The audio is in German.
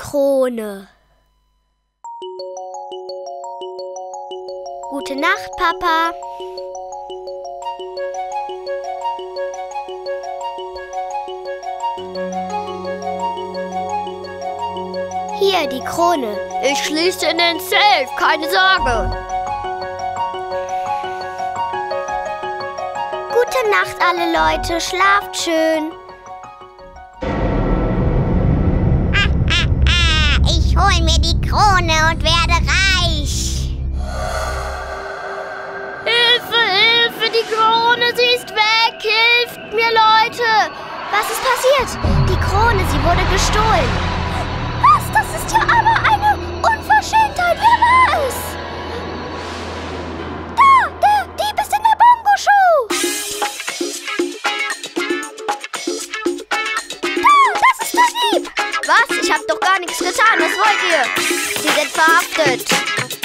Krone. Gute Nacht, Papa. Hier, die Krone. Ich schließe in den Safe, keine Sorge. Gute Nacht, alle Leute. Schlaft schön. Ich hol mir die Krone und werde reich. Hilfe, Hilfe, die Krone, sie ist weg. Hilft mir, Leute. Was ist passiert? Die Krone, sie wurde gestohlen. Was? Das ist ja aber eine Unverschämtheit. Wer war es? Da, der Dieb ist in der Bongo-Show. Da, das ist der Dieb. Was? Ich hab doch gar nichts getan. Was wollt ihr? Sie sind verhaftet.